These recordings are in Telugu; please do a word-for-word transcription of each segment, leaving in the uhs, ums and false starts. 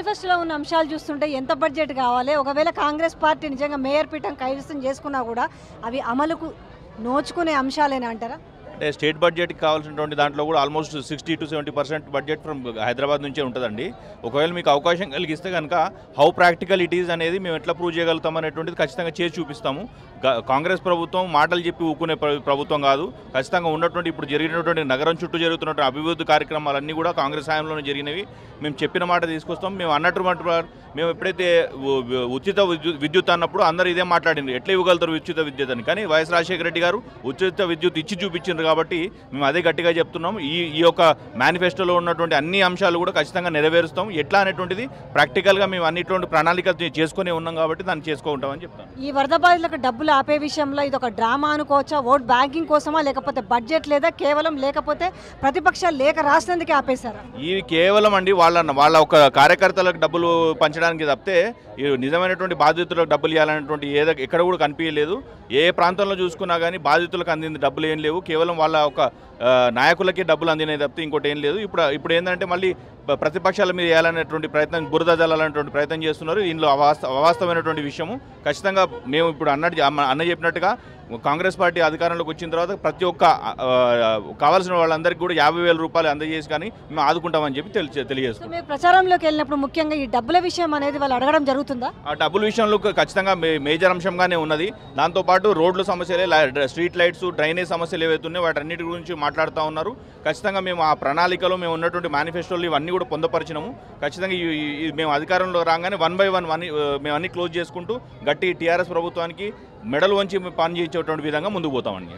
మేనిఫెస్టోలో ఉన్న అంశాలు చూస్తుంటే ఎంత బడ్జెట్ కావాలి, ఒకవేళ కాంగ్రెస్ పార్టీ నిజంగా మేయర్ పీఠం కైవసం చేసుకున్నా కూడా అవి అమలుకు నోచుకునే అంశాలేనా అంటారా? అంటే స్టేట్ బడ్జెట్కి కావాల్సినటువంటి దాంట్లో కూడా almost sixty to seventy percent budget from Hyderabad నుంచే ఉంటుందండి. ఒకవేళ మీకు అవకాశం కలిగిస్తే కనుక హౌ ప్రాక్టికల్ ఇట్ ఈజ్ అనేది మేము ఎట్లా ప్రూవ్ చేయగలుగుతాం అనేటువంటిది ఖచ్చితంగా చేసి చూపిస్తాము. కాంగ్రెస్ ప్రభుత్వం మాటలు చెప్పి ఊకునే ప్రభుత్వం కాదు. ఖచ్చితంగా ఉన్నటువంటి ఇప్పుడు జరిగినటువంటి నగరం చుట్టూ జరుగుతున్నటువంటి అభివృద్ధి కార్యక్రమాలన్నీ కూడా కాంగ్రెస్ హయాంలోనే జరిగినవి. మేము చెప్పిన మాట తీసుకొస్తాం. మేము అన్నట్టు మేము ఎప్పుడైతే ఉచిత విద్యుత్ అన్నప్పుడు అందరూ ఇదే మాట్లాడింది, ఎట్లా ఇవ్వగలుగుతారు ఉచిత విద్యుత్ అని. కానీ వైఎస్ రాజశేఖర రెడ్డి గారు ఉచిత విద్యుత్ ఇచ్చి చూపించారు కాబట్టి మేము అదే గట్టిగా చెప్తున్నాం. ఈ ఈ యొక్క మేనిఫెస్టోలో ఉన్నటువంటి అన్ని అంశాలు కూడా ఖచ్చితంగా నెరవేరుస్తాం. ఎట్లా అనేటువంటిది ప్రాక్టికల్గా మేము అన్నిటువంటి ప్రణాళిక చేసుకునే ఉన్నాం కాబట్టి దాన్ని చేసుకుంటామని చెప్తాను. ఈ వరద బాధితులకు డబ్బులు ఆపే విషయంలో ఇది ఒక డ్రామా అనుకోవచ్చా? ఓట్ బ్యాంకింగ్ కోసమా, లేకపోతే బడ్జెట్ లేదా కేవలం లేకపోతే ప్రతిపక్షాలు లేక రాసినందుకే ఆపేశారా? ఇవి కేవలం అండి వాళ్ళ వాళ్ళ ఒక కార్యకర్తలకు డబ్బులు పంచడానికి తప్పితే నిజమైనటువంటి బాధితులకు డబ్బులు ఇవ్వాలనేటువంటి ఏదో ఎక్కడ కూడా కనిపించలేదు. ఏ ప్రాంతంలో చూసుకున్నా కానీ బాధితులకు అందిన డబ్బులు ఏం లేవు. కేవలం వాళ్ళ ఒక నాయకులకే డబ్బులు అందినాయి తప్పితే ఇంకోటి ఏం లేదు. ఇప్పుడు ఇప్పుడు ఏంటంటే మళ్ళీ ప్రతిపక్షాల మీద వేయాలనేటువంటి ప్రయత్నం, బురద జల్లాలనేటువంటి ప్రయత్నం చేస్తున్నారు. ఇందులో అవాస్త అవాస్తవమైనటువంటి విషయము. ఖచ్చితంగా మేము ఇప్పుడు అన్నట్టు అన్న చెప్పినట్టుగా కాంగ్రెస్ పార్టీ అధికారంలోకి వచ్చిన తర్వాత ప్రతి ఒక్క కావాల్సిన వాళ్ళందరికీ కూడా యాభై వేల రూపాయలు అందజేసి కానీ మేము ఆదుకుంటామని చెప్పి తెలియ తెలియజేస్తాం. మీరు ప్రచారంలోకి వెళ్ళినప్పుడు ముఖ్యంగా ఈ డబ్బుల విషయం అనేది వాళ్ళు అడగడం జరుగుతుందా? ఆ డబ్బుల విషయంలో ఖచ్చితంగా మేజర్ అంశంగానే ఉన్నది. దాంతోపాటు రోడ్ల సమస్యలే, స్ట్రీట్ లైట్స్, డ్రైనేజ్ సమస్యలు ఏవైతున్నాయో వాటన్నిటి గురించి మాట్లాడుతూ ఉన్నారు. ఖచ్చితంగా మేము ఆ ప్రణాళికలో మేము ఉన్నటువంటి మేనిఫెస్టోలు ఇవన్నీ కూడా పొందపరిచినాము. ఖచ్చితంగా మేము అధికారంలో రాగానే వన్ బై వన్ వన్ మేము అన్ని క్లోజ్ చేసుకుంటూ గట్టి టీఆర్ఎస్ ప్రభుత్వానికి మెడల్ వంచి పని చేసేటువంటి విధంగా ముందుకు పోతామండి.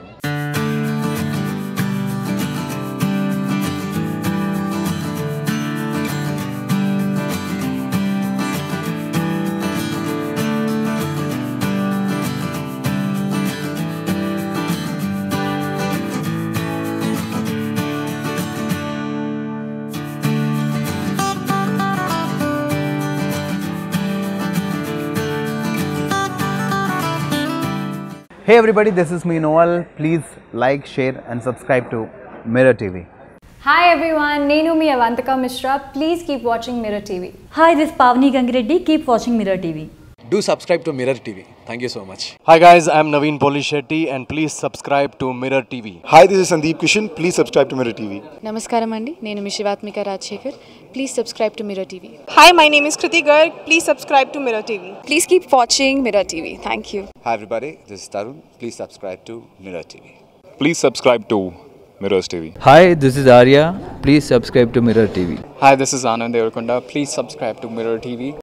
Hey everybody, this is me Noel. Please like, share and subscribe to Mirror T V. Hi everyone, Nenu mi Avantika Mishra. Please keep watching Mirror T V. Hi, this is Pavni Gangireddy. Keep watching Mirror T V. Do subscribe to Mirror T V. Thank you so much. Hi guys, I'm Naveen Polishetty and please subscribe to Mirror T V. Hi, this is Sandeep Kishan. Please subscribe to Mirror T V. Namaskaram andi, nenu mi Shivatmika Rajshekhar. Please subscribe to Mirror T V. Hi, my name is Kriti Garg. Please subscribe to Mirror T V. Please keep watching Mirror T V. Thank you. Hi everybody, this is Tarun. Please subscribe to Mirror T V. Please subscribe to Mirrors T V. Hi, this is Arya. Please subscribe to Mirror T V. Hi, this is Anand Devarakonda. Please subscribe to Mirror T V.